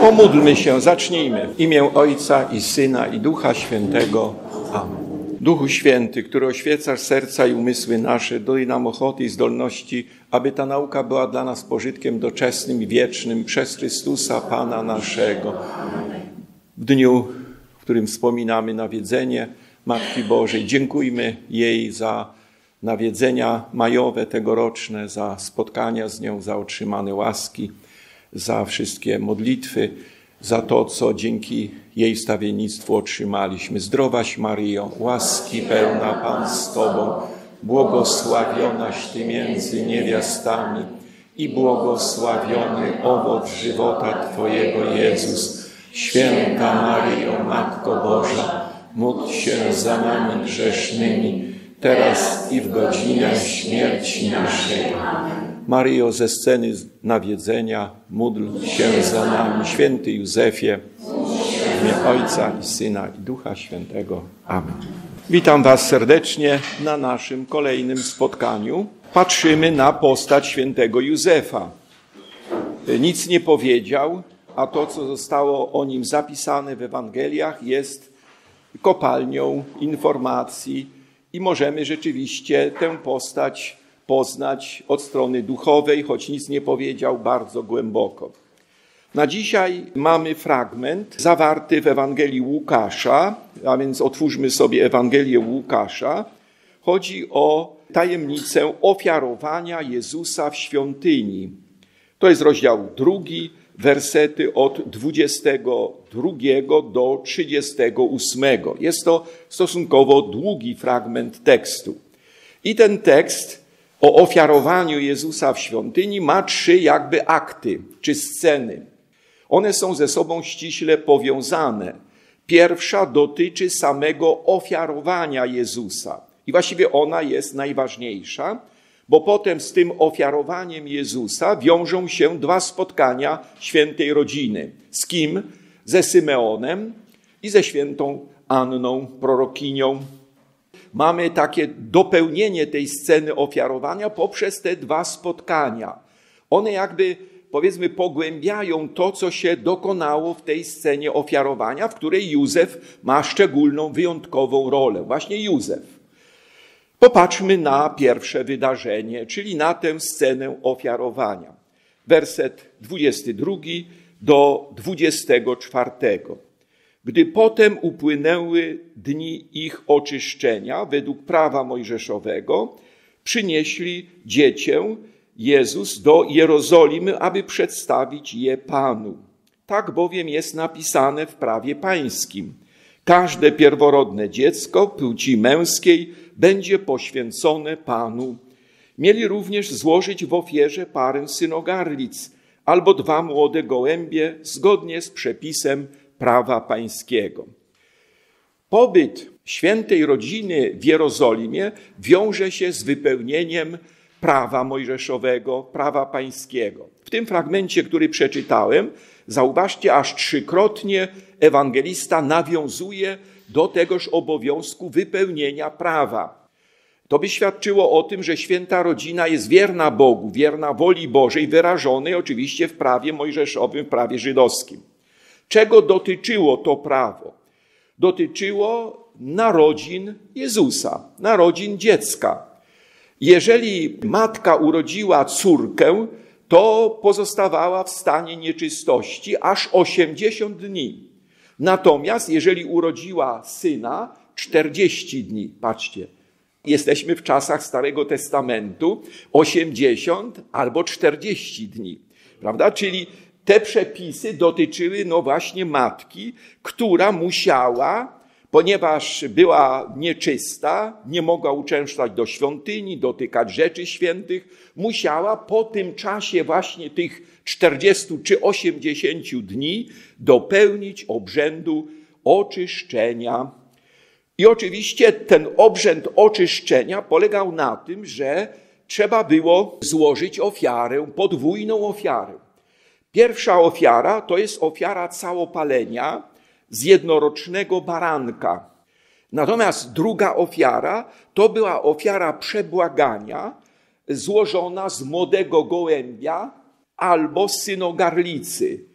Pomódlmy się, zacznijmy. W imię Ojca i Syna i Ducha Świętego. Amen. Duchu Święty, który oświecasz serca i umysły nasze, daj nam ochoty i zdolności, aby ta nauka była dla nas pożytkiem doczesnym i wiecznym przez Chrystusa Pana naszego. W dniu, w którym wspominamy nawiedzenie Matki Bożej, dziękujmy jej za nawiedzenia majowe tegoroczne, za spotkania z nią, za otrzymane łaski, za wszystkie modlitwy, za to, co dzięki jej wstawiennictwu otrzymaliśmy. Zdrowaś Maryjo, łaski pełna Pan z Tobą, błogosławionaś Ty między niewiastami i błogosławiony owoc żywota Twojego Jezus. Święta Maryjo, Matko Boża, módl się za nami grzesznymi, teraz i w godzinę śmierci naszej. Maryjo, ze sceny nawiedzenia, módl się za nami. Święty Józefie, w imię Ojca i Syna i Ducha Świętego. Amen. Witam Was serdecznie na naszym kolejnym spotkaniu. Patrzymy na postać świętego Józefa. Nic nie powiedział, a to, co zostało o nim zapisane w Ewangeliach, jest kopalnią informacji i możemy rzeczywiście tę postać poznać od strony duchowej, choć nic nie powiedział, bardzo głęboko. Na dzisiaj mamy fragment zawarty w Ewangelii Łukasza, a więc otwórzmy sobie Ewangelię Łukasza. Chodzi o tajemnicę ofiarowania Jezusa w świątyni. To jest rozdział 2, wersety od 22 do 38. Jest to stosunkowo długi fragment tekstu. I ten tekst o ofiarowaniu Jezusa w świątyni ma 3 jakby akty, czy sceny. One są ze sobą ściśle powiązane. Pierwsza dotyczy samego ofiarowania Jezusa. I właściwie ona jest najważniejsza, bo potem z tym ofiarowaniem Jezusa wiążą się 2 spotkania świętej rodziny. Z kim? Ze Symeonem i ze świętą Anną, prorokinią. Mamy takie dopełnienie tej sceny ofiarowania poprzez te 2 spotkania. One jakby, powiedzmy, pogłębiają to, co się dokonało w tej scenie ofiarowania, w której Józef ma szczególną, wyjątkową rolę. Właśnie Józef. Popatrzmy na pierwsze wydarzenie, czyli na tę scenę ofiarowania. Werset 22 do 24. Gdy potem upłynęły dni ich oczyszczenia według prawa mojżeszowego, przynieśli dziecię Jezus do Jerozolimy, aby przedstawić je Panu. Tak bowiem jest napisane w prawie pańskim. Każde pierworodne dziecko płci męskiej będzie poświęcone Panu. Mieli również złożyć w ofierze parę synogarlic albo 2 młode gołębie zgodnie z przepisem prawa pańskiego. Pobyt świętej rodziny w Jerozolimie wiąże się z wypełnieniem prawa mojżeszowego, prawa pańskiego. W tym fragmencie, który przeczytałem, zauważcie, aż 3-krotnie ewangelista nawiązuje do tegoż obowiązku wypełnienia prawa. To by świadczyło o tym, że święta rodzina jest wierna Bogu, wierna woli Bożej, wyrażonej oczywiście w prawie mojżeszowym, w prawie żydowskim. Czego dotyczyło to prawo? Dotyczyło narodzin Jezusa, narodzin dziecka. Jeżeli matka urodziła córkę, to pozostawała w stanie nieczystości aż 80 dni. Natomiast jeżeli urodziła syna, 40 dni. Patrzcie, jesteśmy w czasach Starego Testamentu, 80 albo 40 dni. Prawda? Czyli te przepisy dotyczyły właśnie matki, która musiała, ponieważ była nieczysta, nie mogła uczęszczać do świątyni, dotykać rzeczy świętych, musiała po tym czasie właśnie tych 40 czy 80 dni dopełnić obrzędu oczyszczenia. I oczywiście ten obrzęd oczyszczenia polegał na tym, że trzeba było złożyć ofiarę, podwójną ofiarę. Pierwsza ofiara to jest ofiara całopalenia z jednorocznego baranka. Natomiast druga ofiara to była ofiara przebłagania złożona z młodego gołębia albo z synogarlicy.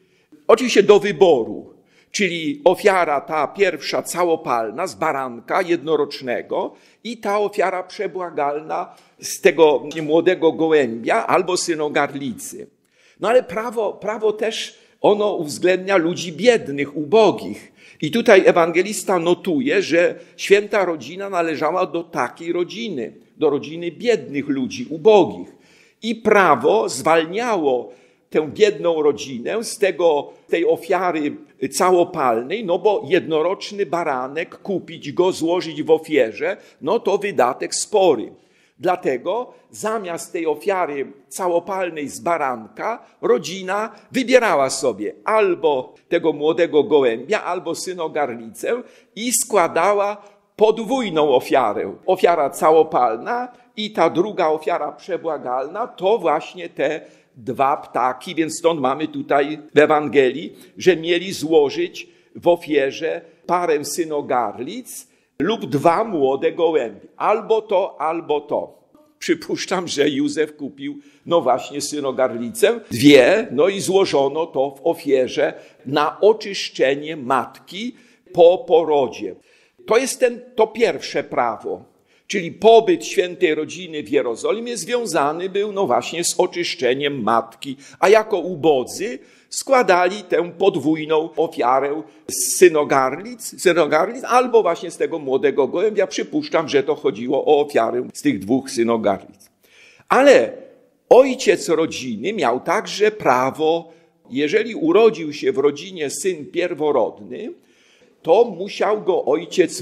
Oczywiście do wyboru, czyli ofiara ta pierwsza całopalna z baranka jednorocznego i ta ofiara przebłagalna z tego młodego gołębia albo synogarlicy. No ale prawo też ono uwzględnia ludzi biednych, ubogich. I tutaj ewangelista notuje, że święta rodzina należała do takiej rodziny, do rodziny biednych ludzi, ubogich. I prawo zwalniało tę biedną rodzinę z tej ofiary całopalnej, no bo jednoroczny baranek, kupić go, złożyć w ofierze, no to wydatek spory. Dlatego zamiast tej ofiary całopalnej z baranka rodzina wybierała sobie albo tego młodego gołębia, albo synogarlicę i składała podwójną ofiarę. Ofiara całopalna i ta druga ofiara przebłagalna to właśnie te dwa ptaki, więc stąd mamy tutaj w Ewangelii, że mieli złożyć w ofierze parę synogarlic lub dwa młode gołębie. Albo to, albo to. Przypuszczam, że Józef kupił, no właśnie, synogarlicę, dwie, no i złożono to w ofierze na oczyszczenie matki po porodzie. To jest to pierwsze prawo, czyli pobyt świętej rodziny w Jerozolimie związany był, no właśnie, z oczyszczeniem matki, a jako ubodzy składali tę podwójną ofiarę z synogarlic albo właśnie z tego młodego gołębia. Przypuszczam, że to chodziło o ofiarę z tych dwóch synogarlic. Ale ojciec rodziny miał także prawo, jeżeli urodził się w rodzinie syn pierworodny, to musiał go ojciec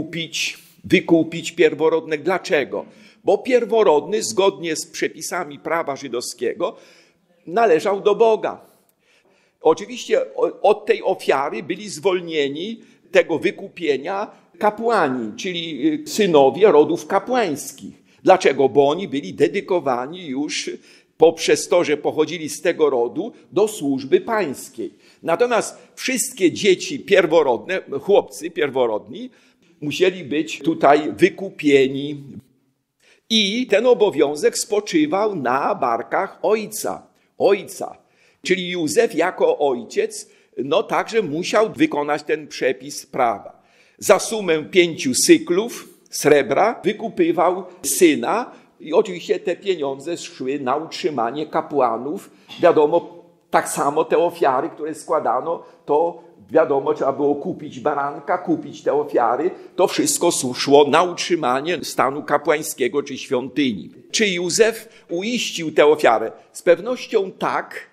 wykupić pierworodnego. Dlaczego? Bo pierworodny, zgodnie z przepisami prawa żydowskiego, należał do Boga. Oczywiście od tej ofiary byli zwolnieni tego wykupienia kapłani, czyli synowie rodów kapłańskich. Dlaczego? Bo oni byli dedykowani już poprzez to, że pochodzili z tego rodu, do służby pańskiej. Natomiast wszystkie dzieci pierworodne, chłopcy pierworodni, musieli być tutaj wykupieni. I ten obowiązek spoczywał na barkach ojca. Czyli Józef jako ojciec, no także musiał wykonać ten przepis prawa. Za sumę 5 syklów srebra wykupywał syna i oczywiście te pieniądze szły na utrzymanie kapłanów. Wiadomo, tak samo te ofiary, które składano, to wiadomo, trzeba było kupić baranka, kupić te ofiary. To wszystko szło na utrzymanie stanu kapłańskiego czy świątyni. Czy Józef uiścił tę ofiarę? Z pewnością tak,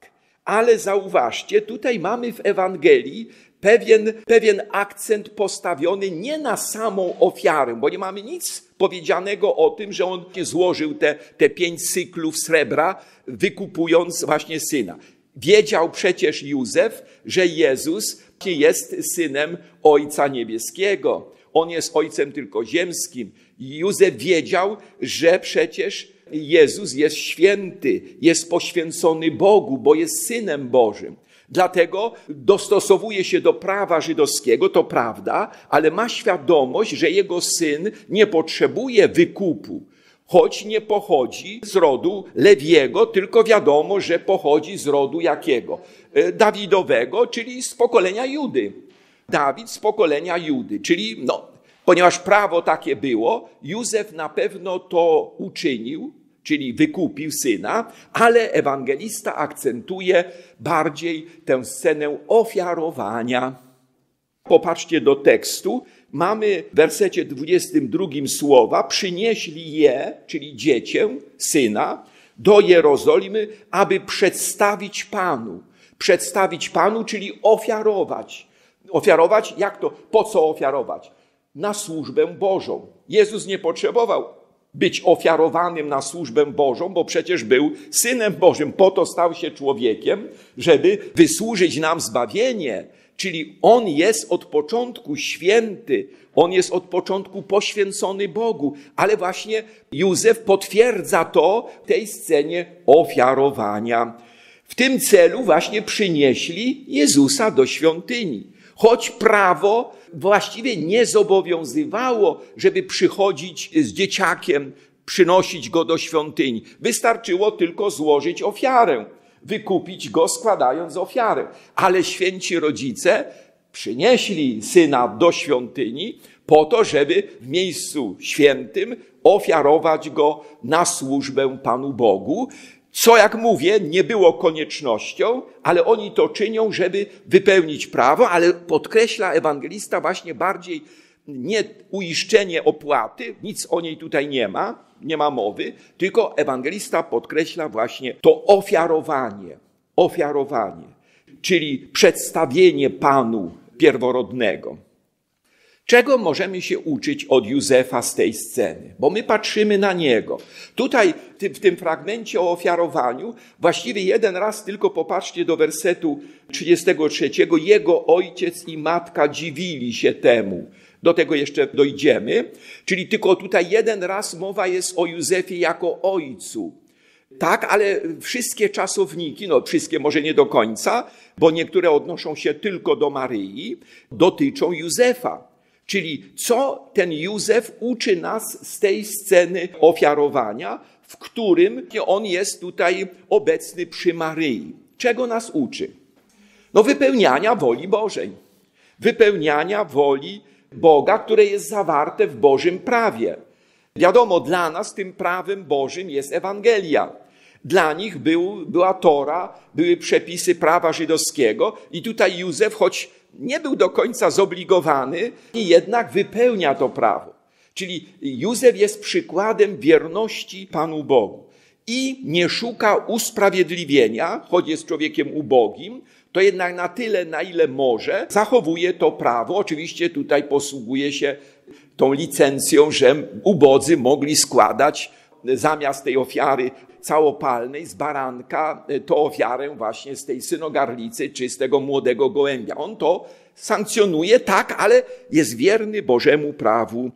ale zauważcie, tutaj mamy w Ewangelii pewien akcent postawiony nie na samą ofiarę, bo nie mamy nic powiedzianego o tym, że on złożył te 5 syklów srebra, wykupując właśnie syna. Wiedział przecież Józef, że Jezus jest synem Ojca Niebieskiego. On jest ojcem tylko ziemskim. Józef wiedział, że przecież Jezus jest święty, jest poświęcony Bogu, bo jest Synem Bożym. Dlatego dostosowuje się do prawa żydowskiego, to prawda, ale ma świadomość, że jego syn nie potrzebuje wykupu, choć nie pochodzi z rodu Lewiego, tylko wiadomo, że pochodzi z rodu jakiego? Dawidowego, czyli z pokolenia Judy. Dawid z pokolenia Judy, czyli ponieważ prawo takie było, Józef na pewno to uczynił, czyli wykupił syna, ale ewangelista akcentuje bardziej tę scenę ofiarowania. Popatrzcie do tekstu. Mamy w wersecie 22 słowa: przynieśli je, czyli dziecię, syna, do Jerozolimy, aby przedstawić Panu. Przedstawić Panu, czyli ofiarować. Ofiarować, jak to? Po co ofiarować? Na służbę Bożą. Jezus nie potrzebował być ofiarowanym na służbę Bożą, bo przecież był Synem Bożym. Po to stał się człowiekiem, żeby wysłużyć nam zbawienie. Czyli On jest od początku święty, On jest od początku poświęcony Bogu. Ale właśnie Józef potwierdza to w tej scenie ofiarowania. W tym celu właśnie przynieśli Jezusa do świątyni. Choć prawo właściwie nie zobowiązywało, żeby przychodzić z dzieciakiem, przynosić go do świątyni. Wystarczyło tylko złożyć ofiarę. wykupić go, składając ofiarę. Ale święci rodzice przynieśli syna do świątyni po to, żeby w miejscu świętym ofiarować go na służbę Panu Bogu, co, jak mówię, nie było koniecznością, ale oni to czynią, żeby wypełnić prawo, ale podkreśla ewangelista właśnie bardziej nie uiszczenie opłaty, nic o niej tutaj nie ma mowy, tylko ewangelista podkreśla właśnie to ofiarowanie, czyli przedstawienie Panu pierworodnego. Czego możemy się uczyć od Józefa z tej sceny? Bo my patrzymy na niego. Tutaj w tym fragmencie o ofiarowaniu właściwie jeden raz tylko popatrzcie do wersetu 33. Jego ojciec i matka dziwili się temu. Do tego jeszcze dojdziemy. Czyli tylko tutaj jeden raz mowa jest o Józefie jako ojcu. Tak, ale wszystkie czasowniki, wszystkie może nie do końca, bo niektóre odnoszą się tylko do Maryi, dotyczą Józefa. Czyli co ten Józef uczy nas z tej sceny ofiarowania, w którym on jest tutaj obecny przy Maryi. Czego nas uczy? Wypełniania woli Bożej. Wypełniania woli Boga, które jest zawarte w Bożym prawie. Wiadomo, dla nas tym prawem Bożym jest Ewangelia. Dla nich była Tora, były przepisy prawa żydowskiego i tutaj Józef, choć nie był do końca zobligowany, i jednak wypełnia to prawo. Czyli Józef jest przykładem wierności Panu Bogu i nie szuka usprawiedliwienia, choć jest człowiekiem ubogim, to jednak na tyle, na ile może, zachowuje to prawo. Oczywiście tutaj posługuje się tą licencją, że ubodzy mogli składać zamiast tej ofiary całopalnej z baranka, to ofiarę właśnie z tej synogarlicy czy z tego młodego gołębia. On to sankcjonuje, tak, ale jest wierny Bożemu prawu.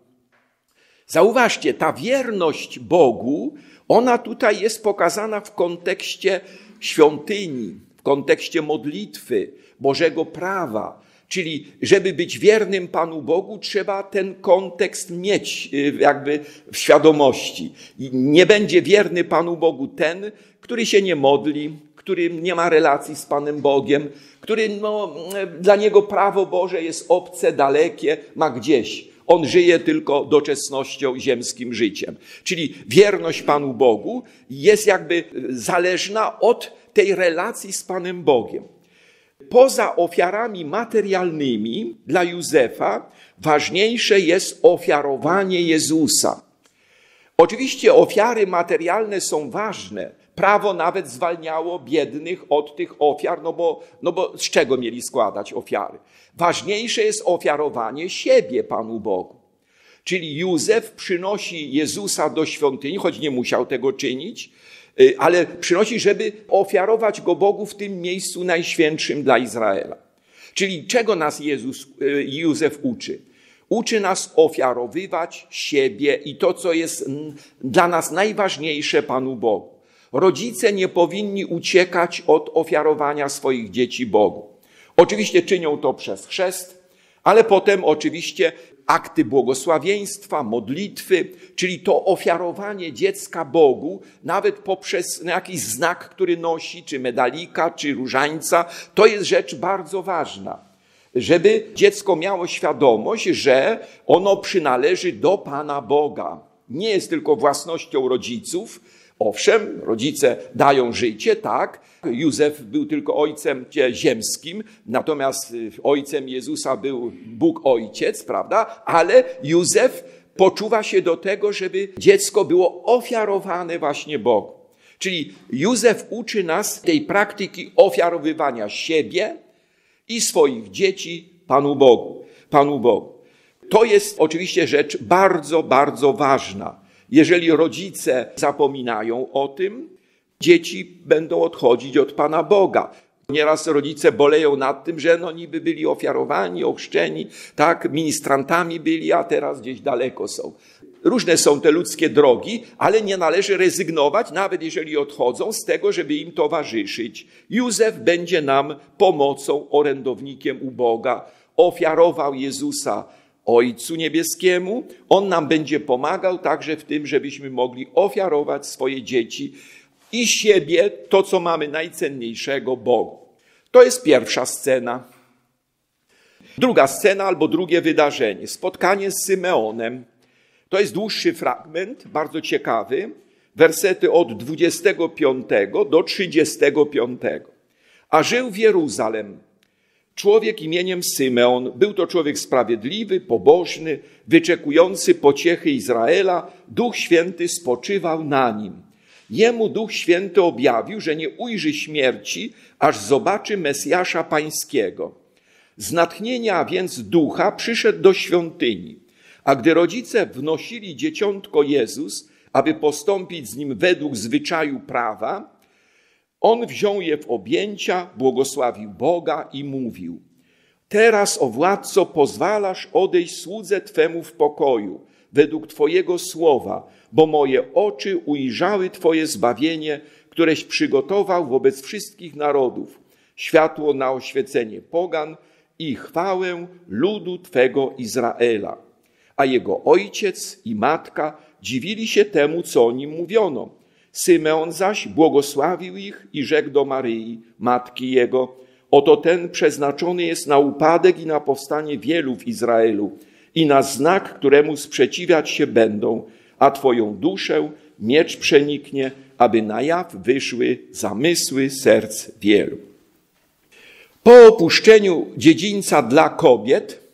Zauważcie, ta wierność Bogu, ona tutaj jest pokazana w kontekście świątyni, w kontekście modlitwy, Bożego prawa. Czyli żeby być wiernym Panu Bogu, trzeba ten kontekst mieć jakby w świadomości. I nie będzie wierny Panu Bogu ten, który się nie modli, który nie ma relacji z Panem Bogiem, który dla niego prawo Boże jest obce, dalekie, ma gdzieś. On żyje tylko doczesnością, ziemskim życiem. Czyli wierność Panu Bogu jest jakby zależna od tej relacji z Panem Bogiem. Poza ofiarami materialnymi dla Józefa ważniejsze jest ofiarowanie Jezusa. Oczywiście ofiary materialne są ważne. Prawo nawet zwalniało biednych od tych ofiar, bo z czego mieli składać ofiary? Ważniejsze jest ofiarowanie siebie Panu Bogu. Czyli Józef przynosi Jezusa do świątyni, choć nie musiał tego czynić, ale przynosi, żeby ofiarować go Bogu w tym miejscu najświętszym dla Izraela. Czyli czego nas Józef uczy? Uczy nas ofiarowywać siebie i to, co jest dla nas najważniejsze Panu Bogu. Rodzice nie powinni uciekać od ofiarowania swoich dzieci Bogu. Oczywiście czynią to przez chrzest, ale potem oczywiście akty błogosławieństwa, modlitwy, czyli to ofiarowanie dziecka Bogu, nawet poprzez jakiś znak, który nosi, czy medalika, czy różańca, to jest rzecz bardzo ważna. Żeby dziecko miało świadomość, że ono przynależy do Pana Boga. Nie jest tylko własnością rodziców. Owszem, rodzice dają życie, tak. Józef był tylko ojcem ziemskim, natomiast ojcem Jezusa był Bóg Ojciec, prawda? Ale Józef poczuwa się do tego, żeby dziecko było ofiarowane właśnie Bogu. Czyli Józef uczy nas tej praktyki ofiarowywania siebie i swoich dzieci Panu Bogu. To jest oczywiście rzecz bardzo, bardzo ważna. Jeżeli rodzice zapominają o tym, dzieci będą odchodzić od Pana Boga. Nieraz rodzice boleją nad tym, że niby byli ofiarowani, ochrzczeni, tak, ministrantami byli, a teraz gdzieś daleko są. Różne są te ludzkie drogi, ale nie należy rezygnować, nawet jeżeli odchodzą, z tego, żeby im towarzyszyć. Józef będzie nam pomocą, orędownikiem u Boga. Ofiarował Jezusa Ojcu Niebieskiemu. On nam będzie pomagał także w tym, żebyśmy mogli ofiarować swoje dzieci. i siebie, to co mamy najcenniejszego, Bogu. To jest pierwsza scena. Druga scena albo drugie wydarzenie. Spotkanie z Symeonem. To jest dłuższy fragment, bardzo ciekawy. Wersety od 25 do 35. A żył w Jeruzalem człowiek imieniem Symeon. Był to człowiek sprawiedliwy, pobożny, wyczekujący pociechy Izraela. Duch Święty spoczywał na nim. Jemu Duch Święty objawił, że nie ujrzy śmierci, aż zobaczy Mesjasza Pańskiego. Z natchnienia więc Ducha przyszedł do świątyni, a gdy rodzice wnosili dzieciątko Jezus, aby postąpić z nim według zwyczaju prawa, on wziął je w objęcia, błogosławił Boga i mówił: teraz, o władco, pozwalasz odejść słudze Twemu w pokoju, według Twojego słowa, bo moje oczy ujrzały Twoje zbawienie, któreś przygotował wobec wszystkich narodów, światło na oświecenie pogan i chwałę ludu Twego Izraela. A jego ojciec i matka dziwili się temu, co o nim mówiono. Symeon zaś błogosławił ich i rzekł do Maryi, matki jego: oto ten przeznaczony jest na upadek i na powstanie wielu w Izraelu i na znak, któremu sprzeciwiać się będą, a Twoją duszę miecz przeniknie, aby na jaw wyszły zamysły serc wielu. Po opuszczeniu dziedzińca dla kobiet,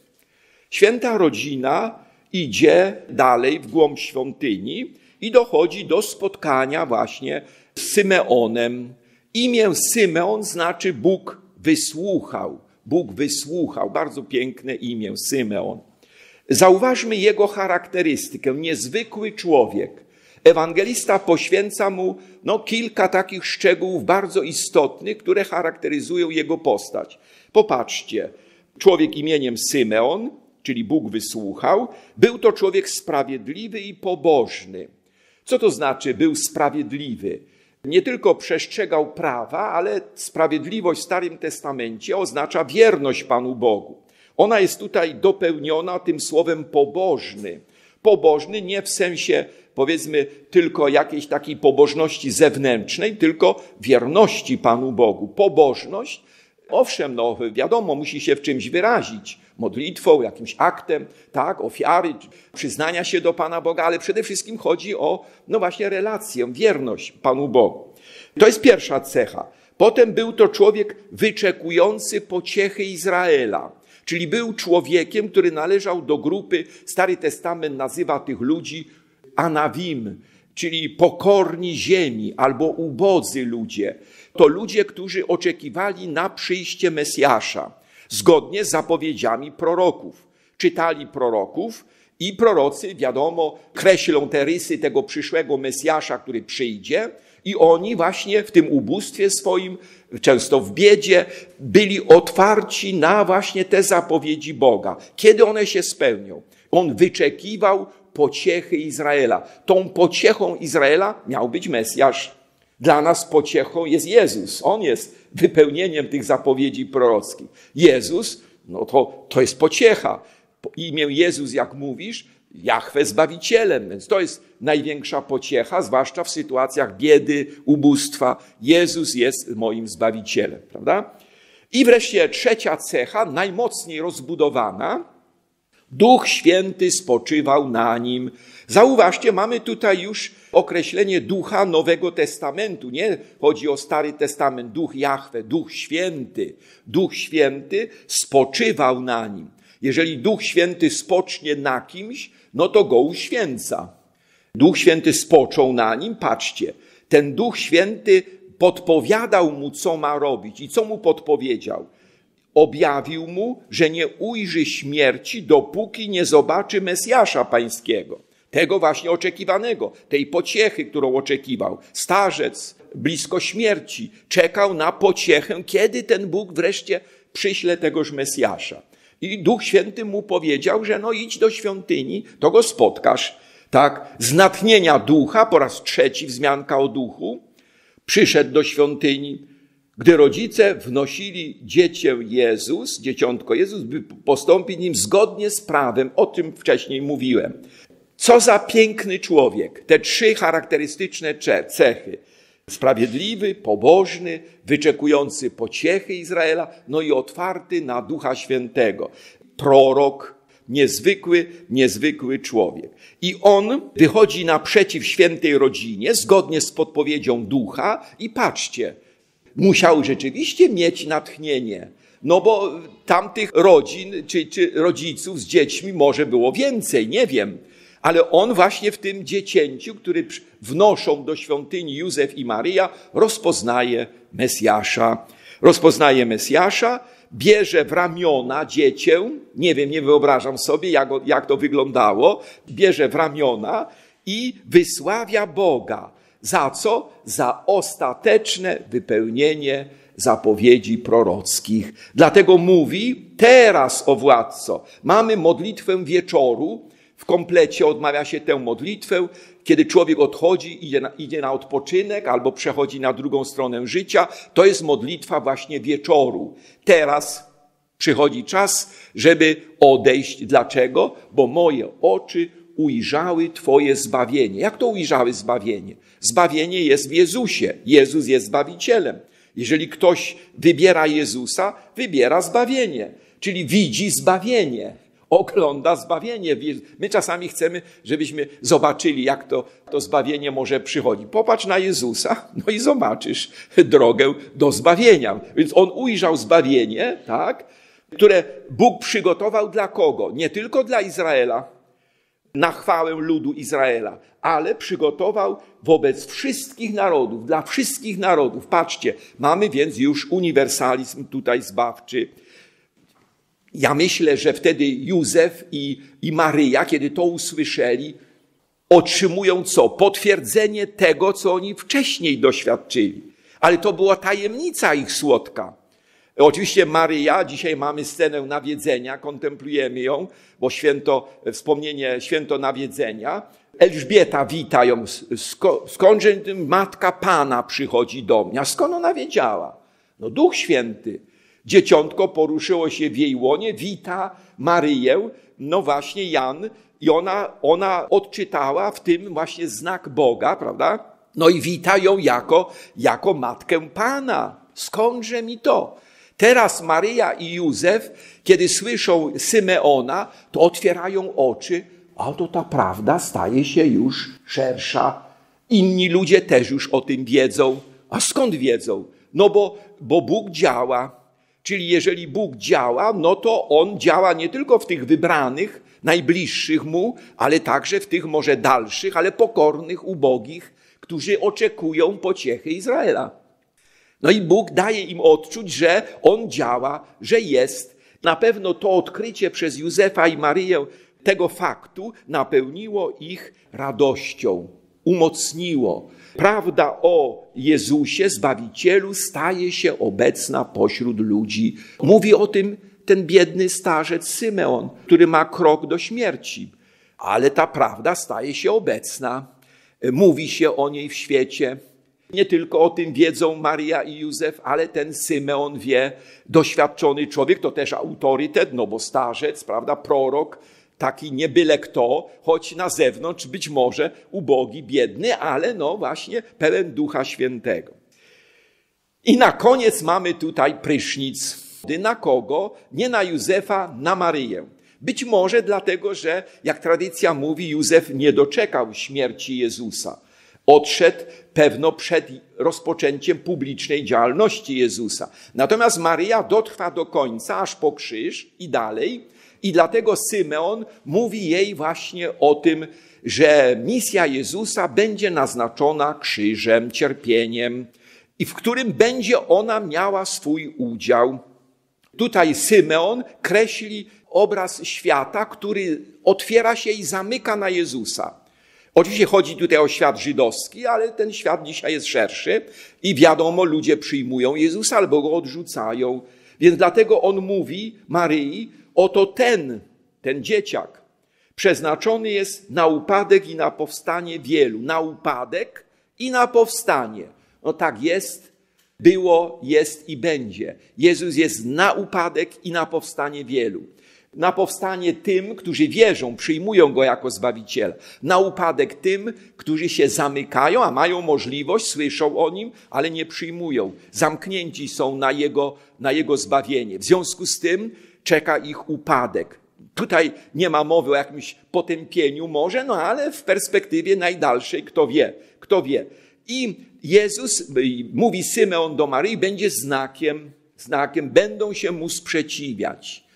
święta rodzina idzie dalej w głąb świątyni i dochodzi do spotkania właśnie z Symeonem. Imię Symeon znaczy Bóg wysłuchał. Bóg wysłuchał. Bardzo piękne imię, Symeon. Zauważmy jego charakterystykę. Niezwykły człowiek. Ewangelista poświęca mu kilka takich szczegółów bardzo istotnych, które charakteryzują jego postać. Popatrzcie, człowiek imieniem Symeon, czyli Bóg wysłuchał, był to człowiek sprawiedliwy i pobożny. Co to znaczy był sprawiedliwy? Nie tylko przestrzegał prawa, ale sprawiedliwość w Starym Testamencie oznacza wierność Panu Bogu. Ona jest tutaj dopełniona tym słowem pobożny. Pobożny nie w sensie, powiedzmy, tylko jakiejś takiej pobożności zewnętrznej, tylko wierności Panu Bogu. Pobożność, owszem, wiadomo, musi się w czymś wyrazić. Modlitwą, jakimś aktem, tak, ofiary, przyznania się do Pana Boga, ale przede wszystkim chodzi o, właśnie relację, wierność Panu Bogu. To jest pierwsza cecha. Potem był to człowiek wyczekujący pociechy Izraela, czyli był człowiekiem, który należał do grupy, Stary Testament nazywa tych ludzi anawim, czyli pokorni ziemi albo ubodzy ludzie. To ludzie, którzy oczekiwali na przyjście Mesjasza, zgodnie z zapowiedziami proroków. Czytali proroków i prorocy, wiadomo, kreślą te rysy tego przyszłego Mesjasza, który przyjdzie, i oni właśnie w tym ubóstwie swoim, często w biedzie, byli otwarci na właśnie te zapowiedzi Boga. Kiedy one się spełnią? On wyczekiwał pociechy Izraela. Tą pociechą Izraela miał być Mesjasz. Dla nas pociechą jest Jezus. On jest wypełnieniem tych zapowiedzi prorockich. Jezus, to jest pociecha. Imię Jezus, jak mówisz, Jahwe Zbawicielem, więc to jest największa pociecha, zwłaszcza w sytuacjach biedy, ubóstwa. Jezus jest moim Zbawicielem, prawda? I wreszcie trzecia cecha, najmocniej rozbudowana. Duch Święty spoczywał na nim. Zauważcie, mamy tutaj już określenie Ducha Nowego Testamentu. Nie chodzi o Stary Testament, Duch Jahwe, Duch Święty. Duch Święty spoczywał na nim. Jeżeli Duch Święty spocznie na kimś, to go uświęca. Duch Święty spoczął na nim, patrzcie. Ten Duch Święty podpowiadał mu, co ma robić. I co mu podpowiedział? Objawił mu, że nie ujrzy śmierci, dopóki nie zobaczy Mesjasza Pańskiego. Tego właśnie oczekiwanego, tej pociechy, którą oczekiwał. Starzec, blisko śmierci, czekał na pociechę, kiedy ten Bóg wreszcie przyśle tegoż Mesjasza. I Duch Święty mu powiedział, że idź do świątyni, to go spotkasz. Tak, z natchnienia Ducha, po raz trzeci wzmianka o Duchu, przyszedł do świątyni. Gdy rodzice wnosili dzieciątko Jezus, by postąpić nim zgodnie z prawem, o tym wcześniej mówiłem. Co za piękny człowiek, te trzy charakterystyczne cechy. Sprawiedliwy, pobożny, wyczekujący pociechy Izraela, no i otwarty na Ducha Świętego. Prorok, niezwykły człowiek. I on wychodzi naprzeciw świętej rodzinie, zgodnie z podpowiedzią Ducha i patrzcie, musiał rzeczywiście mieć natchnienie, no bo tamtych rodzin czy rodziców z dziećmi może było więcej, nie wiem. Ale on właśnie w tym dziecięciu, który wnoszą do świątyni Józef i Maryja, rozpoznaje Mesjasza, bierze w ramiona dziecię, nie wiem, nie wyobrażam sobie, jak to wyglądało, bierze w ramiona i wysławia Boga. Za co? Za ostateczne wypełnienie zapowiedzi prorockich. Dlatego mówi, teraz, o władco, mamy modlitwę wieczoru, w komplecie odmawia się tę modlitwę, kiedy człowiek odchodzi, idzie na odpoczynek albo przechodzi na drugą stronę życia. To jest modlitwa właśnie wieczoru. Teraz przychodzi czas, żeby odejść. Dlaczego? Bo moje oczy ujrzały Twoje zbawienie. Jak to ujrzały zbawienie? Zbawienie jest w Jezusie. Jezus jest Zbawicielem. Jeżeli ktoś wybiera Jezusa, wybiera zbawienie, czyli widzi zbawienie. Ogląda zbawienie. My czasami chcemy, żebyśmy zobaczyli, jak to zbawienie może przychodzić. Popatrz na Jezusa, no i zobaczysz drogę do zbawienia. Więc on ujrzał zbawienie, tak, które Bóg przygotował dla kogo? Nie tylko dla Izraela, na chwałę ludu Izraela, ale przygotował wobec wszystkich narodów, dla wszystkich narodów. Patrzcie, mamy więc już uniwersalizm tutaj zbawczy. Ja myślę, że wtedy Józef i Maryja, kiedy to usłyszeli, otrzymują co? Potwierdzenie tego, co oni wcześniej doświadczyli. Ale to była tajemnica ich słodka. Oczywiście Maryja, dzisiaj mamy scenę nawiedzenia, kontemplujemy ją, bo święto nawiedzenia. Elżbieta wita ją, skądże matka Pana przychodzi do mnie. A skąd ona wiedziała? No Duch Święty. Dzieciątko poruszyło się w jej łonie, wita Maryję, no właśnie Jan, i ona odczytała w tym właśnie znak Boga, prawda? No i wita ją jako matkę Pana. Skądże mi to? Teraz Maryja i Józef, kiedy słyszą Symeona, to otwierają oczy, a to ta prawda staje się już szersza. Inni ludzie też już o tym wiedzą. A skąd wiedzą? No bo Bóg działa. Czyli jeżeli Bóg działa, no to On działa nie tylko w tych wybranych, najbliższych Mu, ale także w tych może dalszych, ale pokornych, ubogich, którzy oczekują pociechy Izraela. No i Bóg daje im odczuć, że On działa, że jest. Na pewno to odkrycie przez Józefa i Maryję tego faktu napełniło ich radością, umocniło. Prawda o Jezusie, Zbawicielu, staje się obecna pośród ludzi. Mówi o tym ten biedny starzec Symeon, który ma krok do śmierci. Ale ta prawda staje się obecna. Mówi się o niej w świecie. Nie tylko o tym wiedzą Maryja i Józef, ale ten Symeon wie, doświadczony człowiek, to też autorytet, no bo starzec, prawda, prorok, taki nie byle kto, choć na zewnątrz być może ubogi, biedny, ale no właśnie pełen Ducha Świętego. I na koniec mamy tutaj prysznic. Na kogo? Nie na Józefa, na Maryję. Być może dlatego, że jak tradycja mówi, Józef nie doczekał śmierci Jezusa. Odszedł pewno przed rozpoczęciem publicznej działalności Jezusa. Natomiast Maryja dotrwa do końca, aż po krzyż i dalej. I dlatego Symeon mówi jej właśnie o tym, że misja Jezusa będzie naznaczona krzyżem, cierpieniem i w którym będzie ona miała swój udział. Tutaj Symeon kreśli obraz świata, który otwiera się i zamyka na Jezusa. Oczywiście chodzi tutaj o świat żydowski, ale ten świat dzisiaj jest szerszy i wiadomo, ludzie przyjmują Jezusa albo go odrzucają. Więc dlatego on mówi Maryi, oto ten dzieciak przeznaczony jest na upadek i na powstanie wielu. Na upadek i na powstanie. No tak jest, było, jest i będzie. Jezus jest na upadek i na powstanie wielu. Na powstanie tym, którzy wierzą, przyjmują Go jako Zbawiciela. Na upadek tym, którzy się zamykają, a mają możliwość, słyszą o Nim, ale nie przyjmują. Zamknięci są na Jego zbawienie. W związku z tym czeka ich upadek. Tutaj nie ma mowy o jakimś potępieniu może, ale w perspektywie najdalszej, kto wie. I Jezus, mówi Symeon do Maryi, będzie znakiem, będą się Mu sprzeciwiać.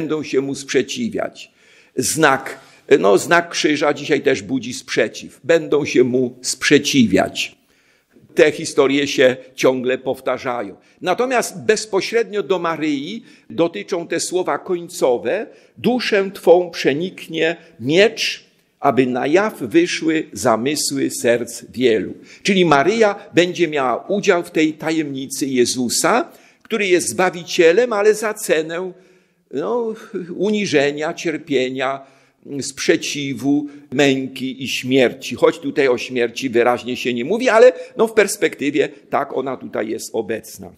Znak krzyża dzisiaj też budzi sprzeciw. Będą się Mu sprzeciwiać. Te historie się ciągle powtarzają. Natomiast bezpośrednio do Maryi dotyczą te słowa końcowe. Duszę Twą przeniknie miecz, aby na jaw wyszły zamysły serc wielu. Czyli Maryja będzie miała udział w tej tajemnicy Jezusa, który jest Zbawicielem, ale za cenę uniżenia, cierpienia, sprzeciwu, męki i śmierci. Choć tutaj o śmierci wyraźnie się nie mówi, ale w perspektywie tak ona tutaj jest obecna.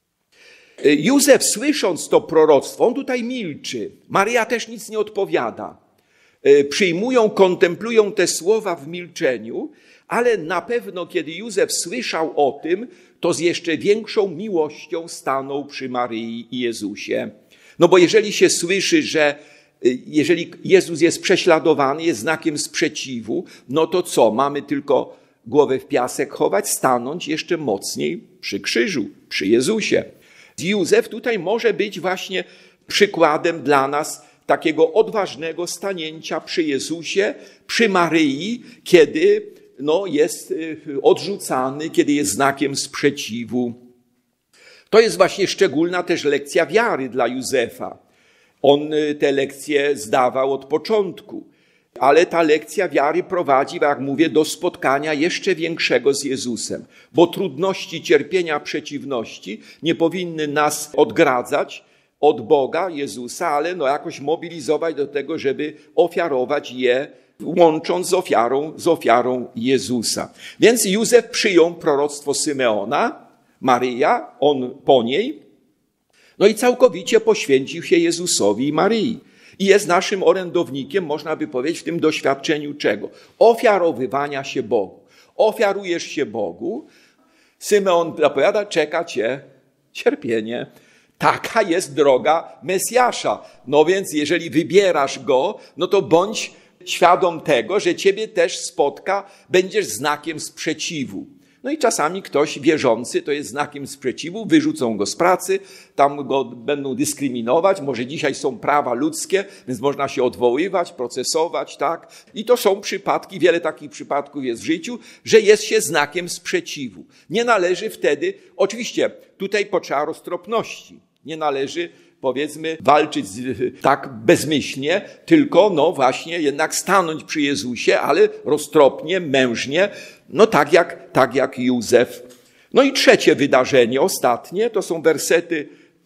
Józef, słysząc to proroctwo, on tutaj milczy. Maryja też nic nie odpowiada. Przyjmują, kontemplują te słowa w milczeniu, ale na pewno, kiedy Józef słyszał o tym, to z jeszcze większą miłością stanął przy Maryi i Jezusie. Bo jeżeli się słyszy, że jeżeli Jezus jest prześladowany, jest znakiem sprzeciwu, to co? Mamy tylko głowę w piasek chować, stanąć jeszcze mocniej przy krzyżu, przy Jezusie. Józef tutaj może być właśnie przykładem dla nas takiego odważnego stanięcia przy Jezusie, przy Maryi, kiedy jest odrzucany, kiedy jest znakiem sprzeciwu. To jest właśnie szczególna też lekcja wiary dla Józefa. On tę lekcję zdawał od początku, ale ta lekcja wiary prowadzi, jak mówię, do spotkania jeszcze większego z Jezusem, bo trudności, cierpienia, przeciwności nie powinny nas odgradzać od Boga, Jezusa, ale jakoś mobilizować do tego, żeby ofiarować je, łącząc z ofiarą Jezusa. Więc Józef przyjął proroctwo Symeona, Maryja, on po niej, i całkowicie poświęcił się Jezusowi i Maryi. I jest naszym orędownikiem, można by powiedzieć, w tym doświadczeniu czego? Ofiarowywania się Bogu. Ofiarujesz się Bogu, Symeon zapowiada, czeka cię cierpienie. Taka jest droga Mesjasza. Więc jeżeli wybierasz Go, to bądź świadom tego, że ciebie też spotka, będziesz znakiem sprzeciwu. I czasami ktoś wierzący to jest znakiem sprzeciwu, wyrzucą go z pracy, tam go będą dyskryminować, może dzisiaj są prawa ludzkie, więc można się odwoływać, procesować, tak? I to są przypadki, wiele takich przypadków jest w życiu, że jest się znakiem sprzeciwu. Nie należy wtedy, oczywiście tutaj potrzeba roztropności, nie należy powiedzmy walczyć tak bezmyślnie, tylko właśnie jednak stanąć przy Jezusie, ale roztropnie, mężnie, tak jak Józef. I trzecie wydarzenie, ostatnie, to są wersety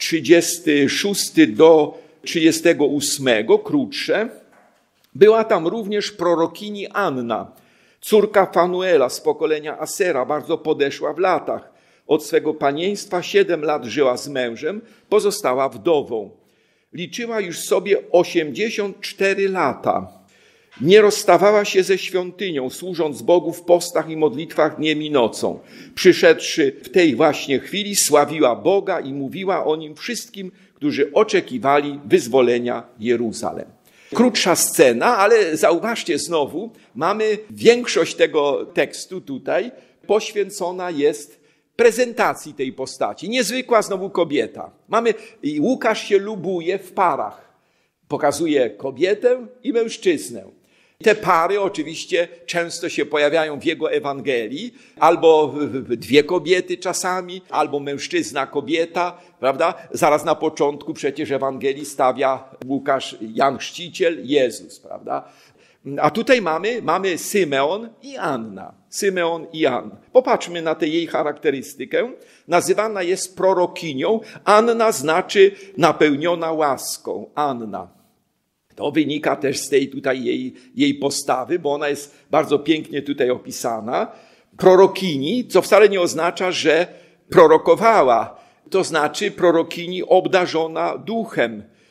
36 do 38, krótsze. Była tam również prorokini Anna, córka Fanuela z pokolenia Asera, bardzo podeszła w latach. Od swego panieństwa 7 lat żyła z mężem, pozostała wdową. Liczyła już sobie 84 lata. Nie rozstawała się ze świątynią, służąc Bogu w postach i modlitwach dniem i nocą. Przyszedłszy w tej właśnie chwili, sławiła Boga i mówiła o Nim wszystkim, którzy oczekiwali wyzwolenia Jeruzalem. Krótsza scena, ale zauważcie znowu, mamy większość tego tekstu tutaj poświęcona jest prezentacji tej postaci. Niezwykła znowu kobieta. Łukasz się lubuje w parach. Pokazuje kobietę i mężczyznę. Te pary oczywiście często się pojawiają w jego Ewangelii, albo dwie kobiety czasami, albo mężczyzna, kobieta, prawda? Zaraz na początku przecież Ewangelii stawia Łukasz, Jan Chrzciciel, Jezus, prawda? A tutaj mamy Symeon i Anna. Symeon i Anna. Popatrzmy na tę jej charakterystykę. Nazywana jest prorokinią. Anna znaczy napełniona łaską. Anna. To wynika też z tej tutaj jej postawy, bo ona jest bardzo pięknie tutaj opisana. Prorokini, co wcale nie oznacza, że prorokowała. To znaczy prorokini obdarzona duchem.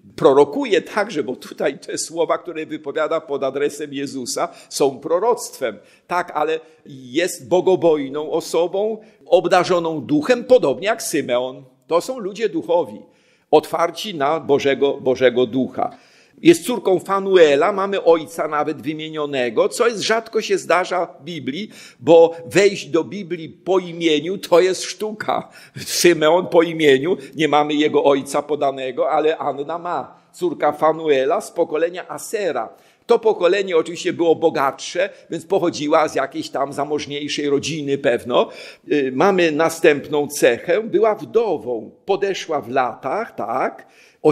prorokuje także, bo tutaj te słowa, które wypowiada pod adresem Jezusa, są proroctwem. Tak, ale jest bogobojną osobą, obdarzoną duchem, podobnie jak Symeon. To są ludzie duchowi, otwarci na Bożego Ducha. Jest córką Fanuela, mamy ojca nawet wymienionego, co rzadko się zdarza w Biblii, bo wejść do Biblii po imieniu to jest sztuka. Symeon po imieniu, nie mamy jego ojca podanego, ale Anna ma. Córka Fanuela z pokolenia Asera. To pokolenie oczywiście było bogatsze, więc pochodziła z jakiejś tam zamożniejszej rodziny pewno. Mamy następną cechę, była wdową, podeszła w latach, tak,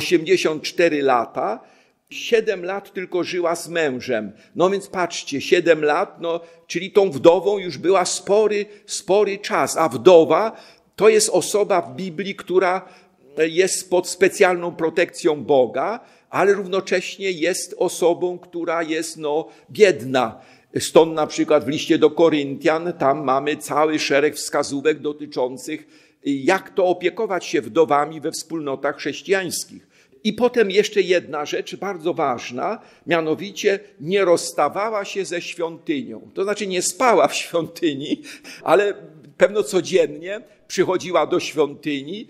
84 lata, 7 lat tylko żyła z mężem. No więc patrzcie, 7 lat, czyli tą wdową już była spory czas. A wdowa to jest osoba w Biblii, która jest pod specjalną protekcją Boga, ale równocześnie jest osobą, która jest biedna. Stąd na przykład w liście do Koryntian, tam mamy cały szereg wskazówek dotyczących, jak to opiekować się wdowami we wspólnotach chrześcijańskich. I potem jeszcze jedna rzecz bardzo ważna, mianowicie nie rozstawała się ze świątynią. To znaczy nie spała w świątyni, ale pewno codziennie przychodziła do świątyni,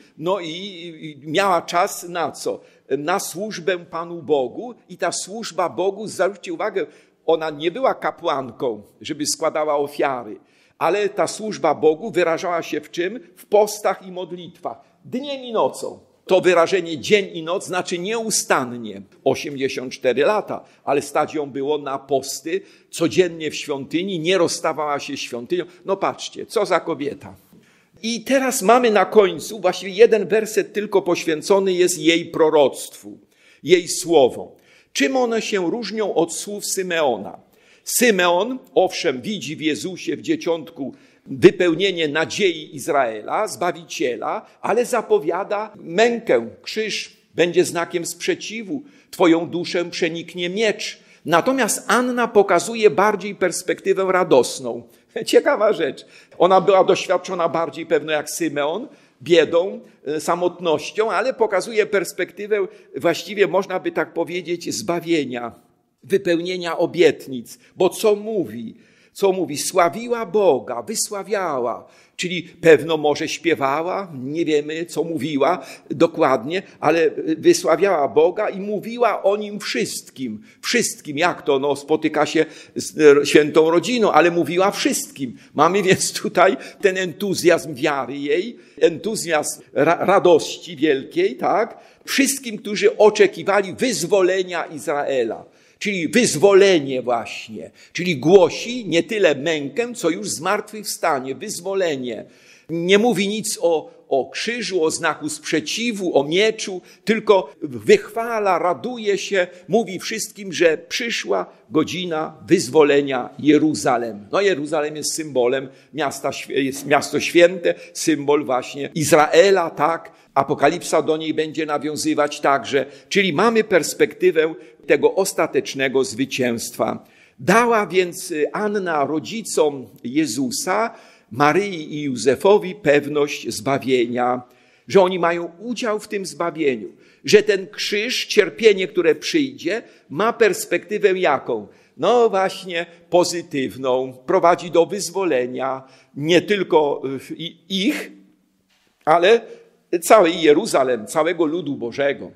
i miała czas na co? Na służbę Panu Bogu i ta służba Bogu, zwróćcie uwagę, ona nie była kapłanką, żeby składała ofiary, ale ta służba Bogu wyrażała się w czym? W postach i modlitwach, dniem i nocą. To wyrażenie dzień i noc znaczy nieustannie 84 lata, ale stać ją było na posty, codziennie w świątyni, nie rozstawała się z świątynią. No patrzcie, co za kobieta. I teraz mamy na końcu, właściwie jeden werset tylko poświęcony jest jej proroctwu, jej słowom. Czym one się różnią od słów Symeona? Symeon, owszem, widzi w Jezusie, w dzieciątku, wypełnienie nadziei Izraela, Zbawiciela, ale zapowiada mękę, krzyż, będzie znakiem sprzeciwu, twoją duszę przeniknie miecz. Natomiast Anna pokazuje bardziej perspektywę radosną. Ciekawa rzecz. Ona była doświadczona bardziej pewno jak Symeon, biedą, samotnością, ale pokazuje perspektywę właściwie można by tak powiedzieć zbawienia, wypełnienia obietnic. Bo co mówi? Sławiła Boga, wysławiała, czyli pewno może śpiewała, nie wiemy co mówiła dokładnie, ale wysławiała Boga i mówiła o Nim wszystkim. Wszystkim, jak to? Spotyka się z świętą rodziną, ale mówiła wszystkim. Mamy więc tutaj ten entuzjazm wiary jej, entuzjazm radości wielkiej, tak? Wszystkim, którzy oczekiwali wyzwolenia Izraela. Czyli wyzwolenie właśnie, czyli głosi nie tyle mękę, co już zmartwychwstanie, wyzwolenie. Nie mówi nic o krzyżu, o znaku sprzeciwu, o mieczu, tylko wychwala, raduje się, mówi wszystkim, że przyszła godzina wyzwolenia Jeruzalem. Jeruzalem jest symbolem miasta, jest miasto święte, symbol właśnie Izraela, tak? Apokalipsa do niej będzie nawiązywać także. Czyli mamy perspektywę tego ostatecznego zwycięstwa. Dała więc Anna rodzicom Jezusa, Maryi i Józefowi pewność zbawienia, że oni mają udział w tym zbawieniu, że ten krzyż, cierpienie, które przyjdzie, ma perspektywę jaką? Właśnie pozytywną, prowadzi do wyzwolenia nie tylko ich, ale cały Jeruzalem, całego ludu Bożego.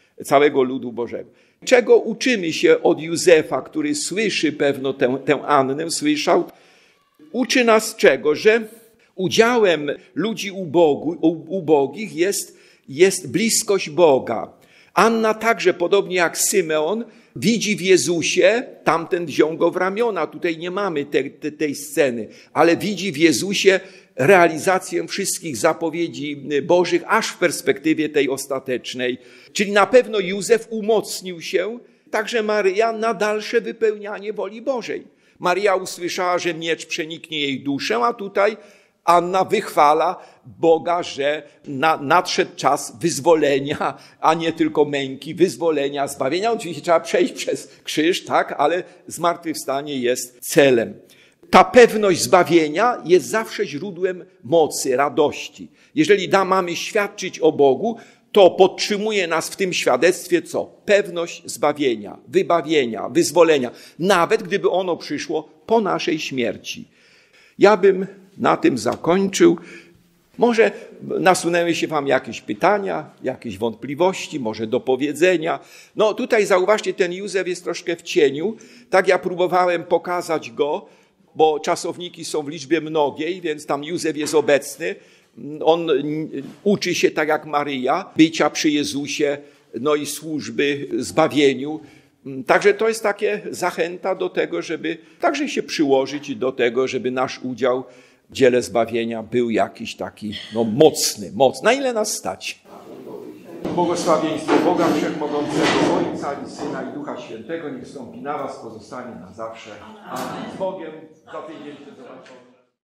Czego uczymy się od Józefa, który słyszy pewno tę Annę, słyszał? Uczy nas czego? Że udziałem ludzi ubogich jest bliskość Boga. Anna także, podobnie jak Symeon, widzi w Jezusie, tamten wziął go w ramiona, tutaj nie mamy tej sceny, ale widzi w Jezusie realizację wszystkich zapowiedzi Bożych, aż w perspektywie tej ostatecznej. Czyli na pewno Józef umocnił się, także Maryja na dalsze wypełnianie woli Bożej. Maryja usłyszała, że miecz przeniknie jej duszę, a tutaj Anna wychwala Boga, że nadszedł czas wyzwolenia, a nie tylko męki, wyzwolenia, zbawienia. Oczywiście trzeba przejść przez krzyż, tak, ale zmartwychwstanie jest celem. Ta pewność zbawienia jest zawsze źródłem mocy, radości. Jeżeli mamy świadczyć o Bogu, to podtrzymuje nas w tym świadectwie co? Pewność zbawienia, wybawienia, wyzwolenia, nawet gdyby ono przyszło po naszej śmierci. Ja bym na tym zakończył. Może nasunęły się wam jakieś pytania, jakieś wątpliwości, może do powiedzenia. No tutaj zauważcie, ten Józef jest troszkę w cieniu. Tak ja próbowałem pokazać go, bo czasowniki są w liczbie mnogiej, więc tam Józef jest obecny. On uczy się tak jak Maryja, bycia przy Jezusie, no i służby zbawieniu. Także to jest takie zachęta do tego, żeby także się przyłożyć do tego, żeby nasz udział w dziele zbawienia był jakiś taki mocny. Na ile nas stać? Błogosławieństwo Boga Wszechmogącego, Ojca i Syna i Ducha Świętego niech wstąpi na was, pozostanie na zawsze. Amen. Z Bogiem za tydzień się zobaczymy.